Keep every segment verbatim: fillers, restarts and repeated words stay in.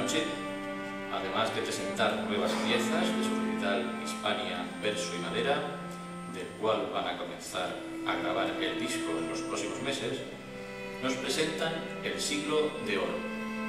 noche, además de presentar nuevas piezas de su recital Hispania, verso y madera, del cual van a comenzar a grabar el disco en los próximos meses, nos presentan El siglo de oro.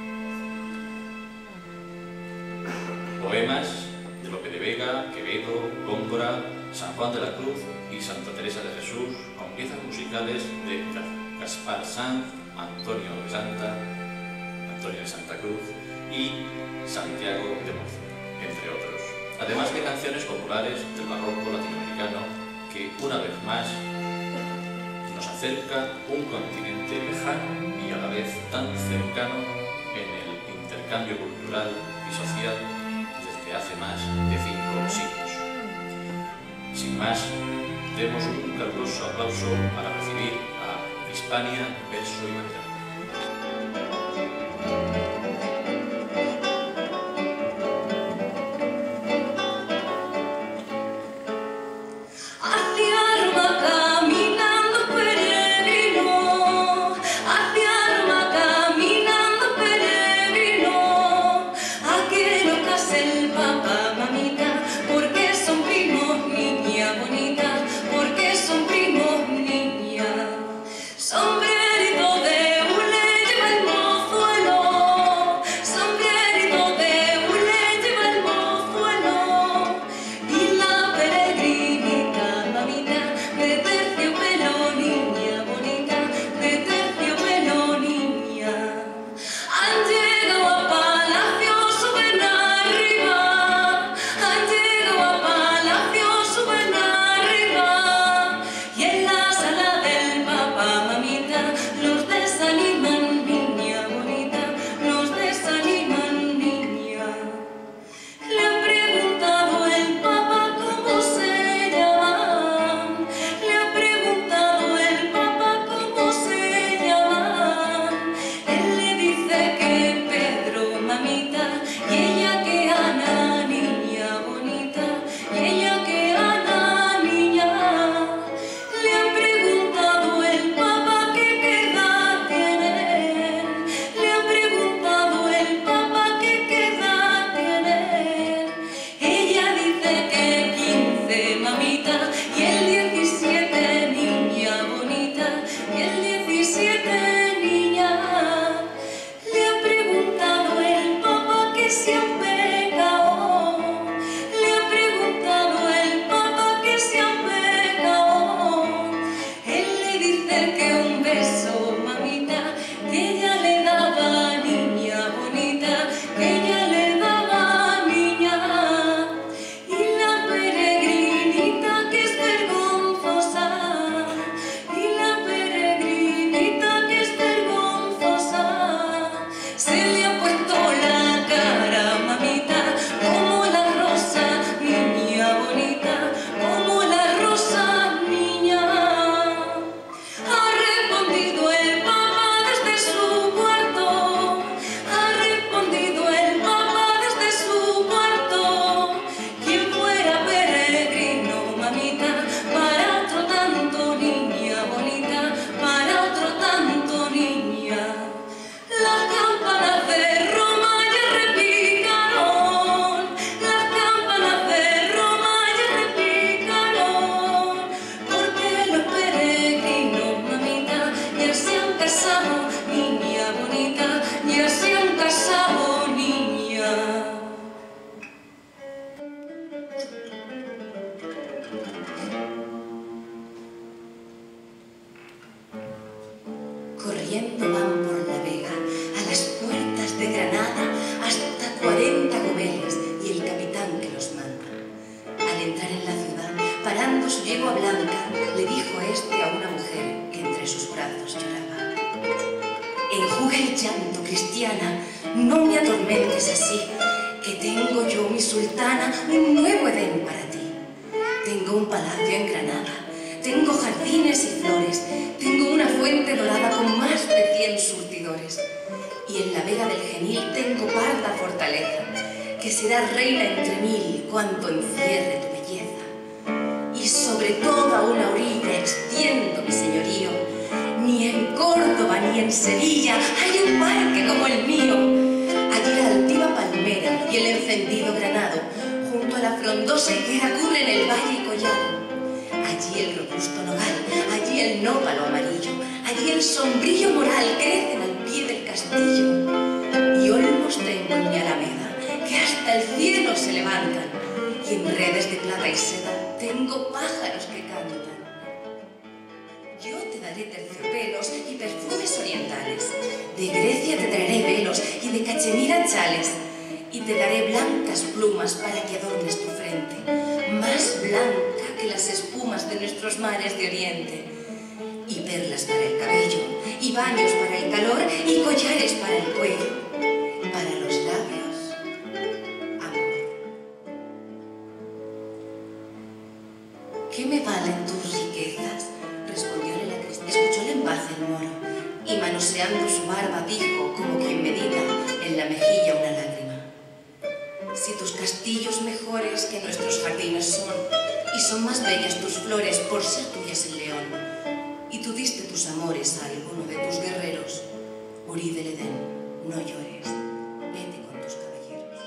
Poemas de Lope de Vega, Quevedo, Góngora, San Juan de la Cruz y Santa Teresa de Jesús, con piezas musicales de Gaspar Sanz, Antonio de Santa, Antonio de Santa Cruz y Santiago de Mozo, entre otros. Además de canciones populares del barroco latinoamericano que, una vez más, nos acerca un continente lejano y a la vez tan cercano en el intercambio cultural y social desde hace más de cinco siglos. Sin más, demos un caluroso aplauso para recibir a Hispania, verso y madera. Corriendo van por la Vega, a las puertas de Granada, hasta cuarenta gobeles y el capitán que los manda. Al entrar en la ciudad, parando su yegua blanca, le dijo este a una mujer que entre sus brazos lloraba: enjuga el llanto, cristiana, no me atormentes así, que tengo yo, mi sultana, un nuevo Edén para ti. Tengo un palacio en Granada, tengo jardines y flores, tengo una fuente dorada con más de cien surtidores. Y en la Vega del Genil tengo parda fortaleza, que será reina entre mil cuanto encierre tu belleza. Y sobre toda una orilla extiendo mi señorío, ni en Córdoba ni en Sevilla hay un parque como el mío. Allí la altiva frondosa higuera cubren el valle y collado. Allí el robusto nogal, allí el nópalo amarillo, allí el sombrillo moral crecen al pie del castillo. Y olmos tengo en mi alameda que hasta el cielo se levantan, y en redes de plata y seda tengo pájaros que cantan. Yo te daré terciopelos y perfumes orientales, de Grecia te traeré velos y de Cachemira chales, y te daré blancas plumas para que adornes tu frente, más blanca que las espumas de nuestros mares de oriente, y perlas para el cabello, y baños para el calor, y collares para el cuello, para los labios, amor. ¿Qué me valen tus riquezas?, respondióle la cristiana. Escuchóle en paz el moro, y manoseando su barba dijo, como quien medita, en la mejilla una lágrima: si tus castillos mejores que nuestros jardines son, y son más bellas tus flores por ser tuyas el león, y tú diste tus amores a alguno de tus guerreros, hurí del Edén, no llores, vete con tus caballeros.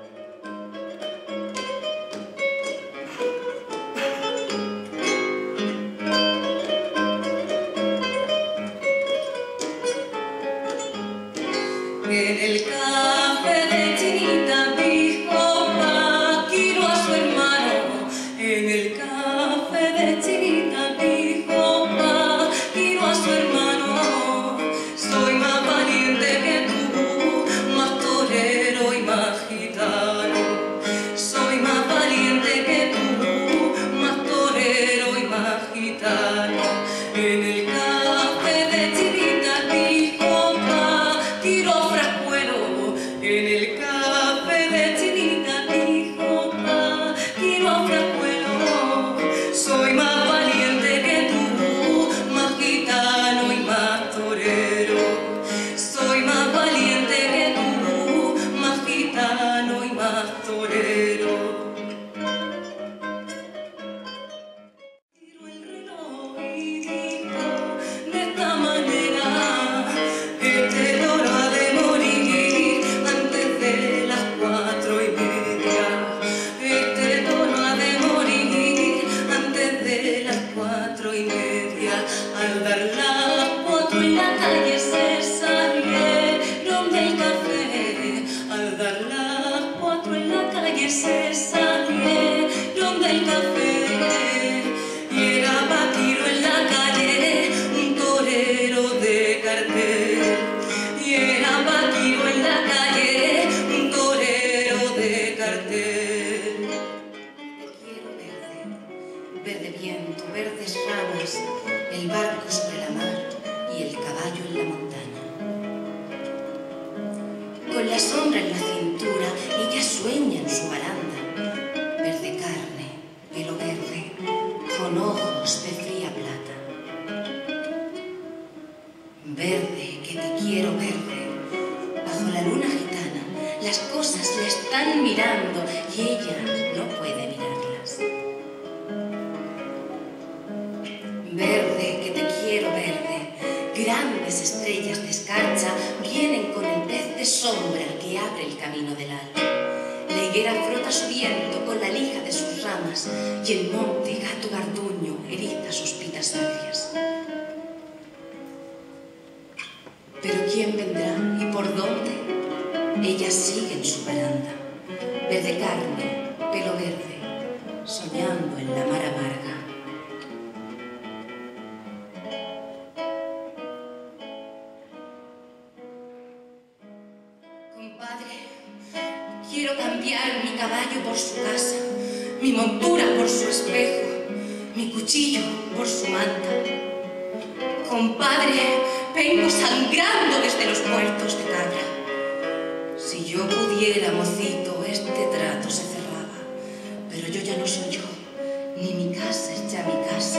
En el café de Chinita dijo Paquiro a su hermano, en el café de Chinita dijo Paquiro a su hermano: soy más valiente que tú, más torero y más gitano. Soy más valiente que tú, más torero y más gitano. En el café de Chinita dijo Paquiro Frascuelo, en el café de Chinita dijo Paquiro Frascuelo: soy más valiente que tú, más gitano y más torero. Soy más valiente que tú, más gitano y más torero. Tiró el reloj y dijo de esta manera: este toro ha de morir antes de las cuatro y media. Este toro ha de morir antes de las cuatro y media. Al dar las cuatro en la calle se salieron del café. Al dar las cuatro en la calle se salieron del café. Y era Paquiro en la calle, un torero de cartel. Y era Paquiro en la calle, un torero de cartel. Te quiero verde, verde viento, verdes ramas, el barco sobre la mar y el caballo en la montaña. Con la sombra en la cintura, ella sueña en su baranda, verde carne, pelo verde, con ojos de fría plata. Verde, que te quiero verde, bajo la luna gitana, las cosas la están mirando y ella no puede mirarlas. Verde, que te quiero verde, grandes estrellas de escarcha vienen con el pez de sombra que abre el camino del alba. La higuera frota su viento con la lija de sus ramas y el monte, gato garduño, eriza sus pitas agrias. Pero ¿quién vendrá y por dónde? Ella sigue en su baranda, verde carne, pelo verde, soñando en la mar amarga. Compadre, quiero cambiar mi caballo por su casa, mi montura por su espejo, mi cuchillo por su manta. Compadre, vengo sangrando desde los puertos de Cabra. Si yo pudiera, mocito, este trato se cerraba, pero yo ya no soy yo, ni mi casa es ya mi casa.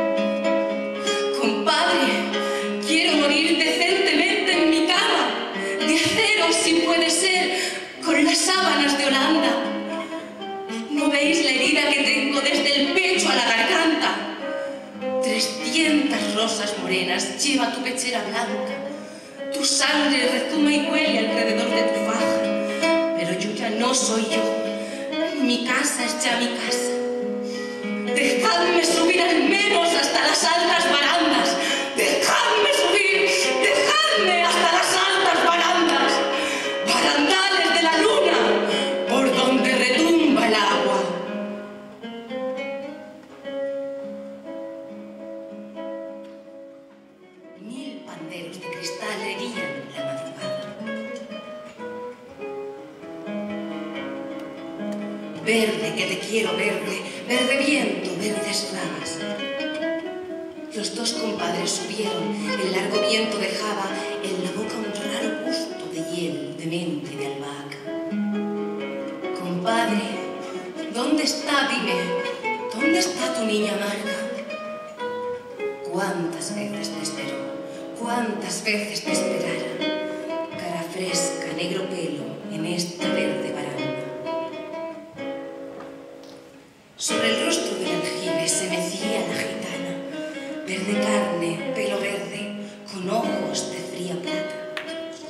Compadre, quiero morir decentemente en mi cama, de acero si puede ser, con las sábanas de Holanda. ¿No veis la herida que tengo desde el pecho a la garganta? Trescientas rosas morenas lleva tu pechera blanca. Tu sangre rezuma y huele alrededor de tu faja. Pero yo ya no soy yo, mi casa es ya mi casa. Dejadme subir al menos hasta las altas barandas. Dejadme subir, dejadme hasta las altas barandas. Barandales de la luna, por donde retumba el agua. Mil panderos de cristal herían la madrugada. Verde, que te quiero verde, verde viento, verdes ramas. Los dos compadres subieron, el largo viento dejaba en la boca un raro gusto de hiel, de menta y de albahaca. Compadre, ¿dónde está, dime, dónde está tu niña amarga? ¿Cuántas veces te esperó? ¿Cuántas veces te esperara? Cara fresca, negro pelo, en esta verde baranda. Sobre el rostro del aljibe se mecía la gitana, verde carne, pelo verde, con ojos de fría plata.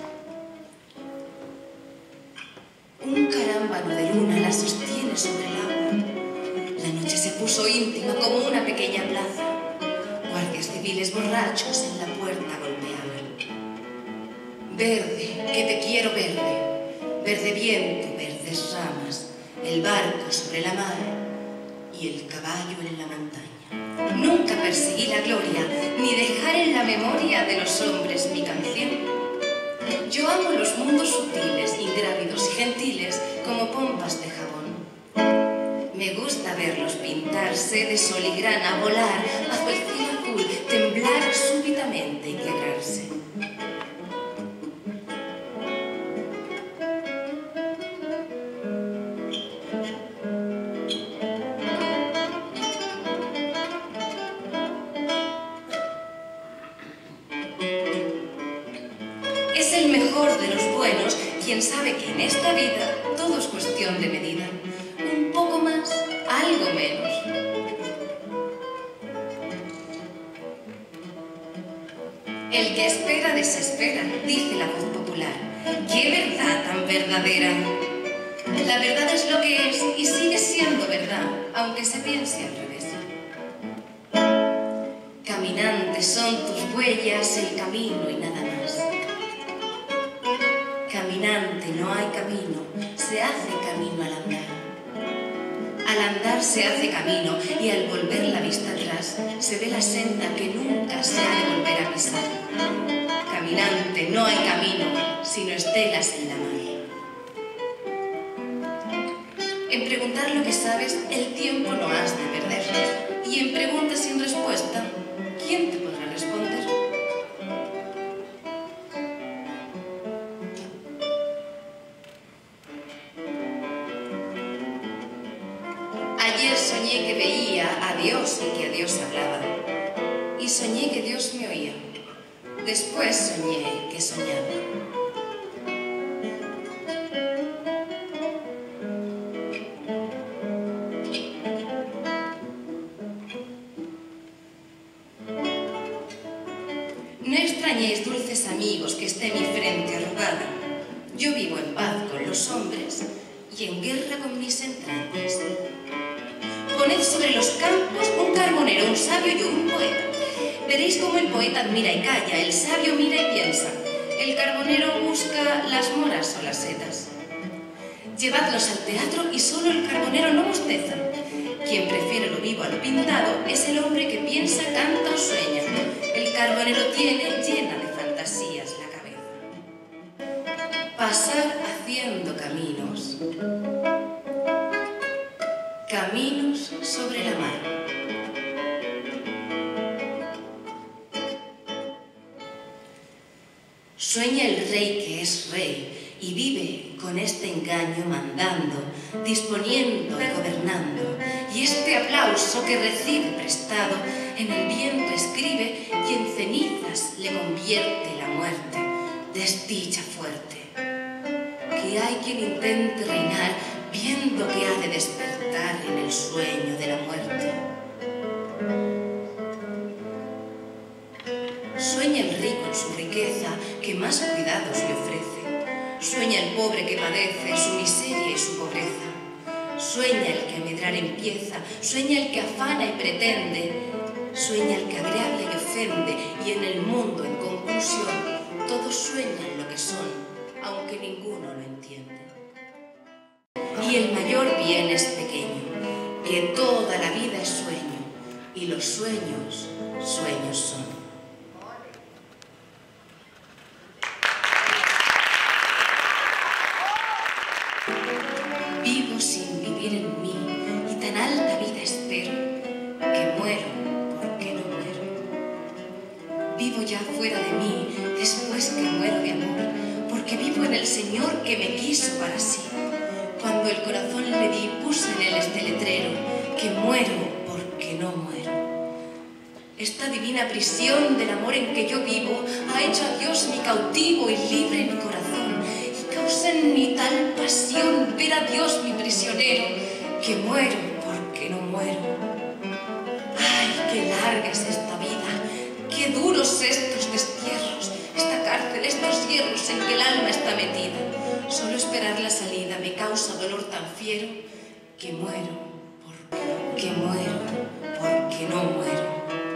Un carámbano de luna la sostiene sobre el agua. La noche se puso íntima como una pequeña plaza. Guardias civiles borrachos en la puerta golpeaban. Verde, que te quiero verde, verde viento, verdes ramas, el barco sobre la mar y el caballo en la montaña. Nunca perseguí la gloria, ni dejar en la memoria de los hombres mi canción. Yo amo los mundos sutiles, ingrávidos y gentiles, como pompas de jabón. Me gusta verlos pintarse de sol y grana, volar bajo el cielo azul, temblar súbitamente y quebrarse. Es el mejor de los buenos quien sabe que en esta vida todo es cuestión de medida. Un poco más, algo menos. El que espera desespera, dice la voz popular. ¡Qué verdad tan verdadera! La verdad es lo que es y sigue siendo verdad, aunque se piense al revés. Caminantes son tus huellas, el camino y nada más. Caminante, no hay camino, se hace camino al andar. Al andar se hace camino y al volver la vista atrás se ve la senda que nunca se ha de volver a pisar. Caminante, no hay camino, sino estelas en la mar. En preguntar lo que sabes, el tiempo no has de perder. Y en preguntas sin respuesta, ¿quién te podrá responder? Ayer soñé que veía a Dios y que a Dios hablaba. Y soñé que Dios me oía. Después soñé que soñaba. No extrañéis, dulces amigos, que esté mi frente arrugada. Yo vivo en paz con los hombres y en guerra con mis entrañas. Poned sobre los campos un carbonero, un sabio y un poeta. Veréis cómo el poeta admira y calla, el sabio mira y piensa, el carbonero busca las moras o las setas. Llevadlos al teatro y solo el carbonero no bosteza. Quien prefiere lo vivo a lo pintado es el hombre que piensa, canta o sueña. El carbonero tiene llena de fantasías la cabeza. Pasar haciendo caminos. Caminos sobre la mar. Sueña el rey que es rey y vive con este engaño mandando, disponiendo y gobernando. Y este aplauso que recibe prestado en el viento escribe y en cenizas le convierte la muerte. Desdicha fuerte. Que hay quien intente reinar viendo que ha de despertar en el sueño de la muerte. Sueña el rico en su riqueza que más cuidados le ofrece. Sueña el pobre que padece su miseria y su pobreza. Sueña el que a medrar empieza, sueña el que afana y pretende, sueña el que agravia y ofende, y en el mundo, en conclusión, todos sueñan lo que son, aunque ninguno lo entiende. Y el mayor bien es pequeño, que toda la vida es sueño, y los sueños, sueños son. Vivo sin vivir en mí, y tan alta vida espero, que muero porque no muero. Vivo ya fuera de mí, después que muero de amor, porque vivo en el Señor que me quiso para sí. Cuando el corazón le di, puse en él este letrero, que muero porque no muero. Esta divina prisión del amor en que yo vivo ha hecho a Dios mi cautivo y libre mi corazón. Causa en mí tal pasión ver a Dios mi prisionero, que muero porque no muero. Ay, qué larga es esta vida, qué duros estos destierros, esta cárcel, estos hierros en que el alma está metida. Solo esperar la salida me causa dolor tan fiero, que muero porque muero, porque no muero.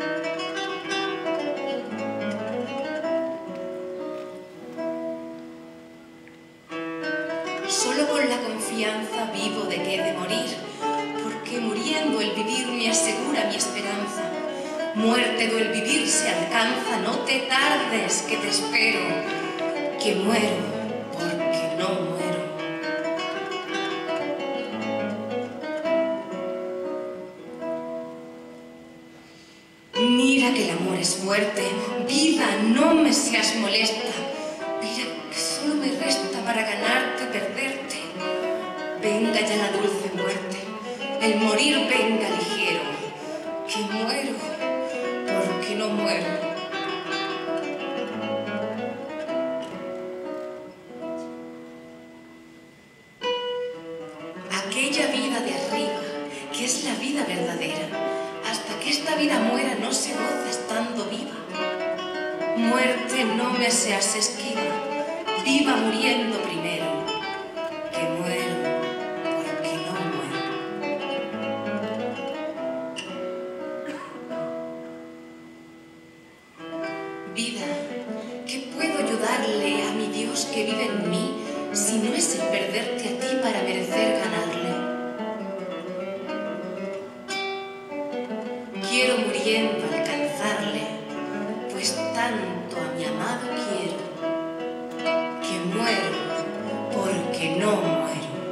Solo con la confianza vivo de que he de morir, porque muriendo el vivir me asegura mi esperanza. Muerte do el vivir se alcanza, no te tardes que te espero, que muero porque no muero. Mira que el amor es fuerte, vida, no me seas molesta. Mira que solo me resta para ganarte, perderte. Venga ya la dulce muerte, el morir venga ligero, que muero porque no muero. Aquella vida de arriba, que es la vida verdadera, hasta que esta vida muera no se goza estando viva. Muerte, no me seas esquiva, viva muriendo primero, que muero porque no muero. Vida, ¿qué puedo yo darle a mi Dios que vive en mí, si no es el perderte a ti para merecer ganarle? Quiero muriendo alcanzarle, pues tanto a mi amado quiero, que muero porque no muero.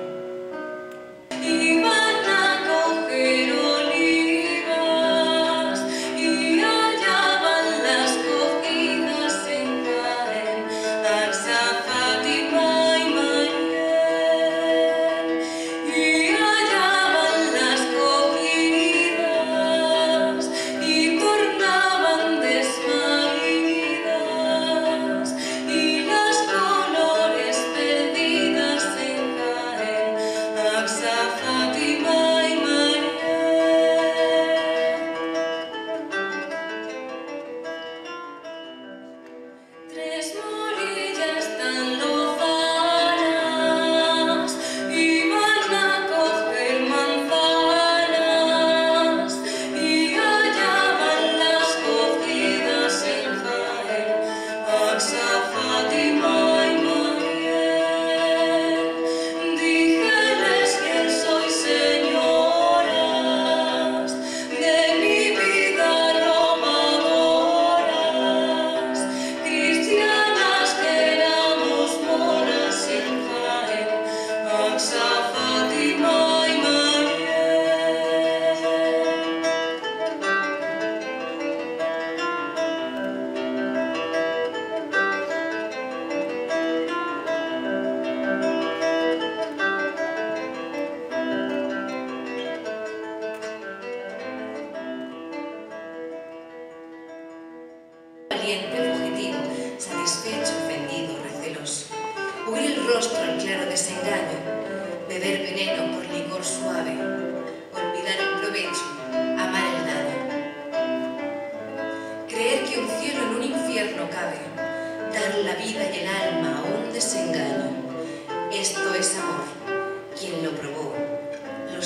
Fugitivo, satisfecho, ofendido, receloso, huir el rostro al claro desengaño, beber veneno por licor suave, olvidar el provecho, amar el daño. Creer que un cielo en un infierno cabe, dar la vida y el alma a un desengaño. Esto es amor, quien lo probó, lo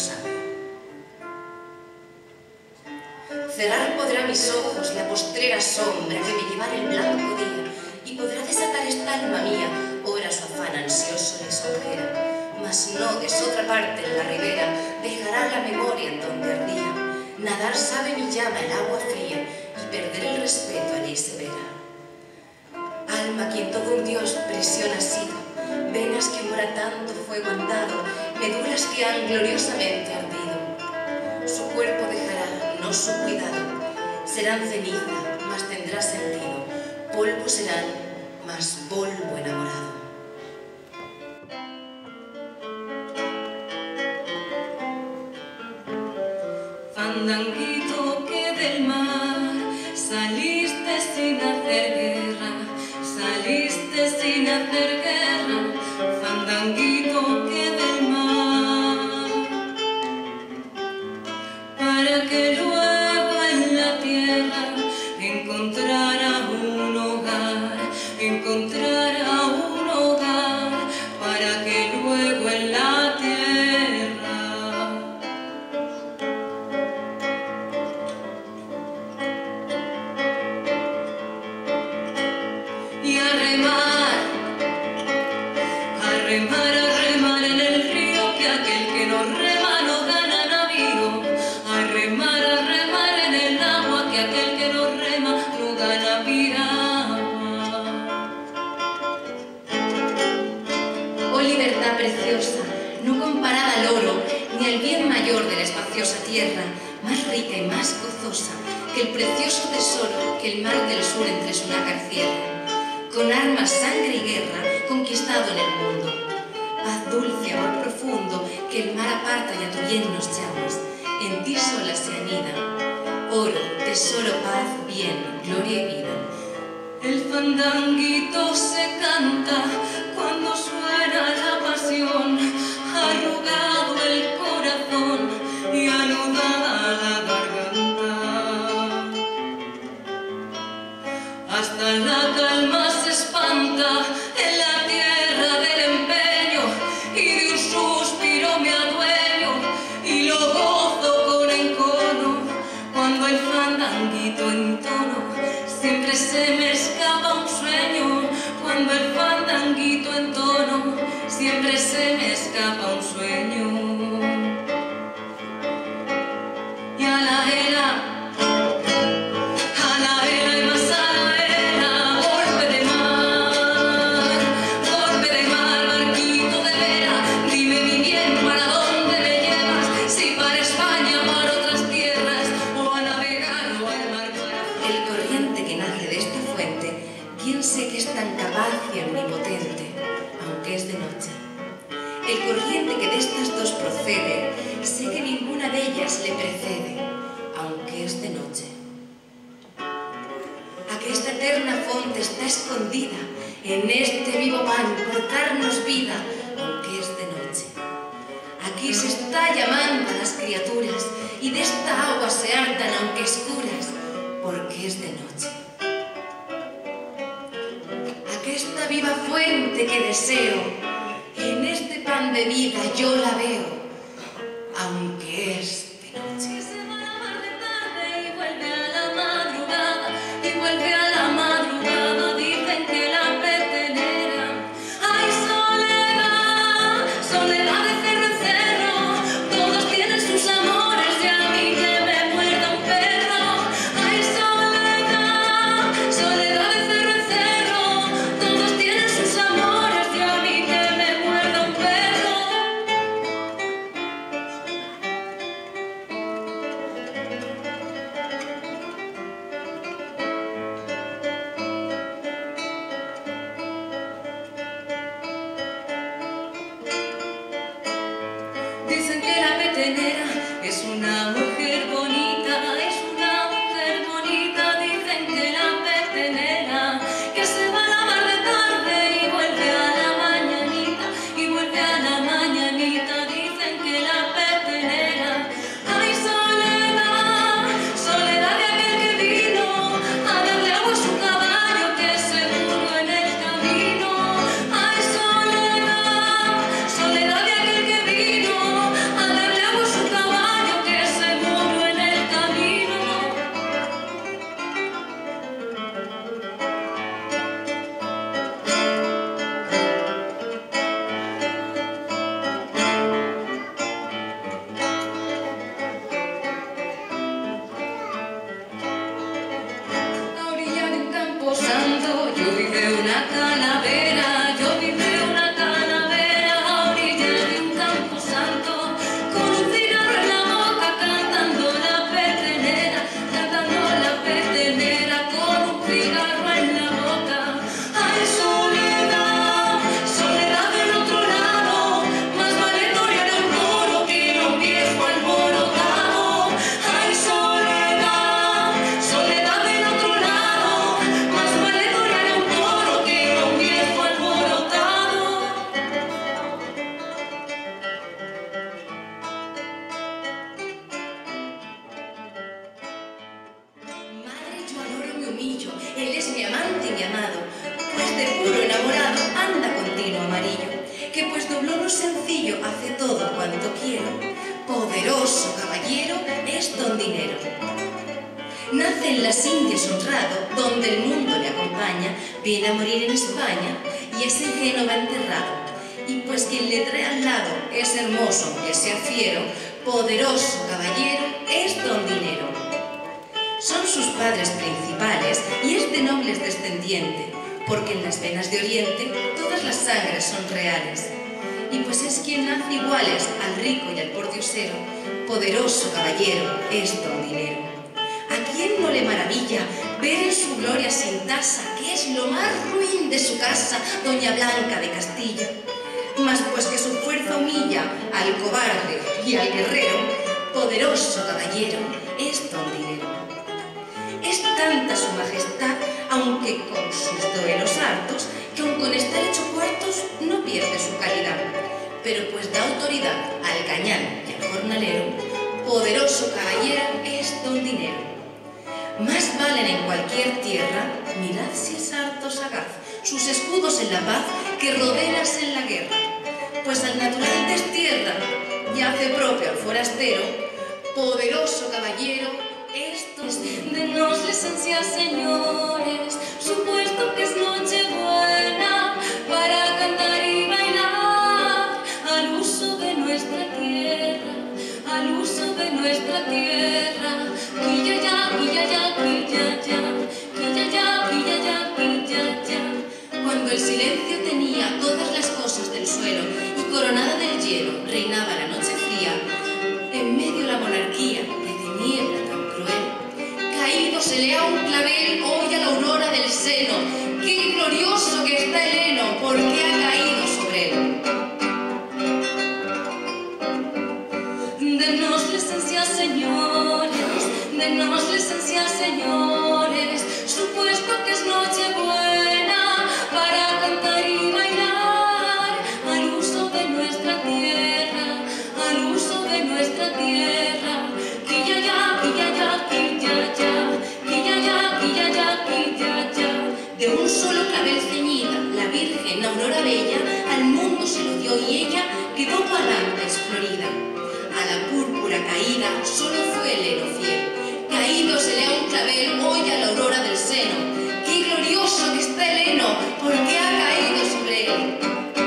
Cerrar podrá mis ojos la postrera sombra que me llevara el blanco día, y podrá desatar esta alma mía, ora su afán ansioso lisonjera. Mas no de otra parte en la ribera dejará la memoria en donde ardía. Nadar sabe mi llama el agua fría, y perder el respeto a ley severa. Alma quien todo un dios prisión ha sido, venas que ahora tanto fuego han dado, médulas que han gloriosamente ardido. Su cuerpo dejará, no su cuidado, serán ceniza, mas tendrá sentido, polvo serán, mas polvo enamorado. Fandanguito que del mar saliste sin hacer guerra, saliste sin hacer guerra, fandanguito que del mar, para que luego en la tierra encontrara un hogar, encontrara un hogar, para que luego en la tierra y a remar, a remar, a remar en el río, que aquel que no rema no gana navío. A remar, a remar en el agua, que aquel que no rema no gana piragua. Oh libertad preciosa, no comparada al oro, ni al bien mayor de la espaciosa tierra, más rica y más gozosa que el precioso tesoro que el mar del sur entre su nácar cierra. Con armas, sangre y guerra, conquistado en el mundo. Paz dulce, amor profundo, que el mar aparta y a tu bien nos llamas. En ti sola se anida. Oro, tesoro, paz, bien, gloria y vida. El fandanguito se canta cuando suena la pasión, arrugado el corazón y anudada la garganta. Hasta la calma se espanta en la tierra del empeño, y de un suspiro me adueño y lo gozo con encono. Cuando el fandanguito entono, siempre se me escapa un sueño. Cuando el fandanguito entono, siempre se me escapa un sueño. Y a la era, a la era y más a la era, golpe de mar, golpe de mar, barquito de vera, dime mi bien para dónde me llevas, si para España, para otras tierras, o a navegar o al mar para... El corriente que nace de esta fuente, quién sé que es tan capaz y omnipotente, aunque es de noche. El corriente que de estas dos procede, sé que ninguna de ellas le precede, aunque es de noche. Aquesta eterna fonte está escondida en este vivo pan por darnos vida, aunque es de noche. Aquí se está llamando a las criaturas y de esta agua se hartan aunque escuras, porque es de noche. Aquesta viva fuente que deseo, en este pan de vida yo la veo, aunque es de noche. Se va la mar de tarde y vuelve a la madrugada, y vuelve a la madrugada, dicen que la petenera. Ay, soledad, soledad de cerro en cerro, todos tienen sus amores y a mí que me muerda un perro. Ay, soledad, soledad de cerro en cerro, todos tienen sus amores y a mí que me muerda un perro. Dicen que la petenera es una mujer bonita, es una mujer bonita. Dicen que la petenera que se va a la mar de tarde y vuelve a la mañanita, y vuelve a la mañanita. Dicen que la petenera. Ay, soledad, soledad de aquel que vino a darle agua a su caballo que se murió en el camino. Ay, soledad, soledad de aquel que vino a darle agua a su caballo que se murió en el camino. pillo, él es mi amante y mi amado, pues de puro enamorado anda continuo amarillo, que pues dobló lo sencillo, hace todo cuanto quiero, poderoso caballero es don Dinero. Nace en las Indias honrado, donde el mundo le acompaña, viene a morir en España y es en Génova enterrado. Y pues quien le trae al lado es hermoso, aunque sea fiero, poderoso caballero es don Dinero. Son sus padres principales y es de nobles descendiente, porque en las venas de Oriente todas las sangres son reales. Y pues es quien hace iguales al rico y al pordiosero, poderoso caballero es don Dinero. ¿A quién no le maravilla ver en su gloria sin tasa, que es lo más ruin de su casa, doña Blanca de Castilla? Mas pues que su fuerza humilla al cobarde y al guerrero, poderoso caballero es don Dinero. Es tanta su majestad, aunque con sus duelos hartos, que aun con estar hecho cuartos no pierde su calidad. Pero pues da autoridad al gañán y al jornalero, poderoso caballero es don Dinero. Más valen en cualquier tierra, mirad si es harto sagaz, sus escudos en la paz que rodelas en la guerra. Pues al natural destierra y hace propio al forastero, poderoso caballero es don Dinero. Denos licencia, señores, supuesto que es noche buena para cantar y bailar al uso de nuestra tierra, al uso de nuestra tierra. Quilla ya, quilla ya, quilla ya, quilla ya, quilla ya, quilla ya. Cuando el silencio tenía todas las cosas del suelo y coronada del hielo reinaba la noche fría, en medio la monarquía de niebla tan cruel, caído se lea un clavel hoy a la aurora del seno. ¡Qué glorioso que está el heno! ¿Por qué ha caído sobre él? Denos licencia, señores, denos licencia, señores, supuesto que es noche buena para cantar y bailar al uso de nuestra tierra, al uso de nuestra tierra. Quilla ya, quilla ya, quilla ya, quilla ya, quilla ya, quilla ya. De un solo clavel ceñida, la Virgen Aurora Bella al mundo se lo dio y ella quedó galante, explorida. A la púrpura caída solo fue el heno fiel, caído se lea un clavel hoy a la aurora del seno. ¡Qué glorioso que está el heno! ¿Por qué ha caído sobre él?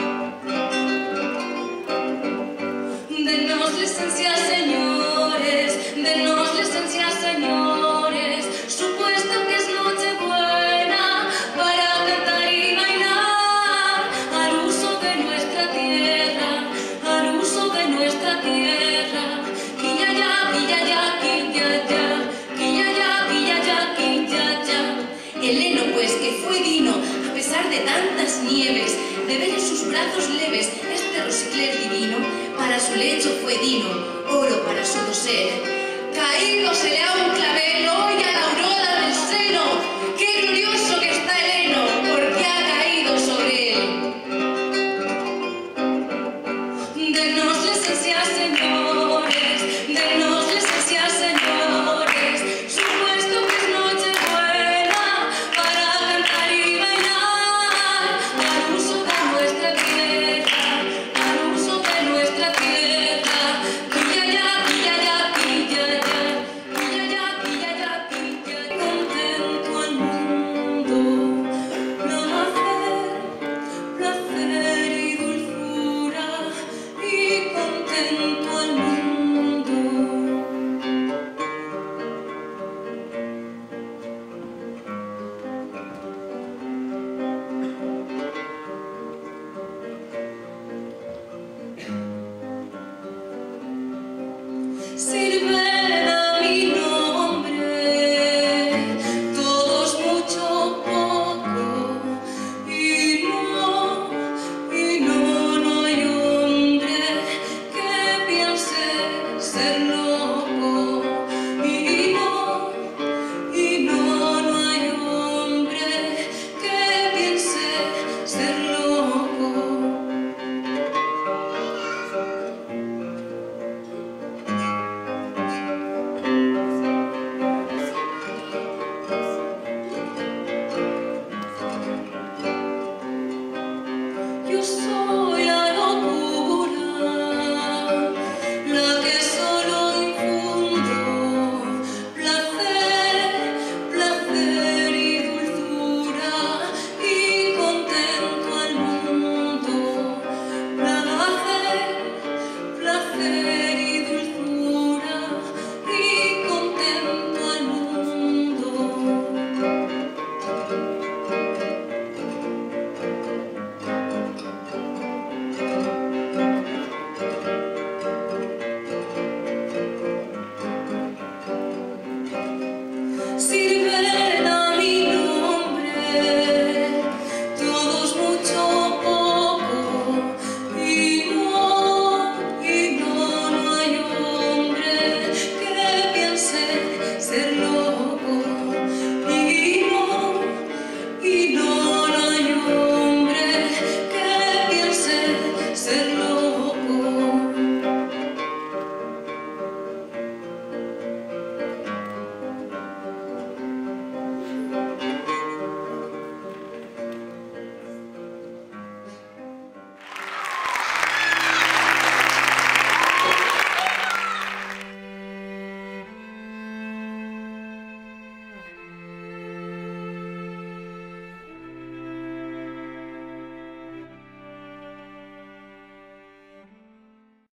Denos licencia, señores, denos licencia, señores, supuesto que es noche buena para cantar y bailar al uso de nuestra tierra, al uso de nuestra tierra. Quilla ya, quilla ya, quilla ya, quilla ya, quilla ya, quilla ya. El heno pues que fue dino, a pesar de tantas nieves, de ver en sus brazos leves este rosicler divino, para su lecho fue dino, oro para su dosel. Caído se le ha un clavel hoy a la aurora del seno. ¡Qué glorioso que está el heno! ¿Por qué ha caído sobre él? Denos licencia, señores, denos licencia, señores, supuesto que es noche buena para cantar y bailar al uso de nuestra tierra, al uso de nuestra tierra. Quilla ya, quilla ya, quilla ya, quilla ya, quilla ya, quilla ya. Contento al mundo, placer, placer y dulzura, y contento al mundo. Sirven a mi nombre, todos mucho poco, y no, y no, no hay hombre que piense serlo.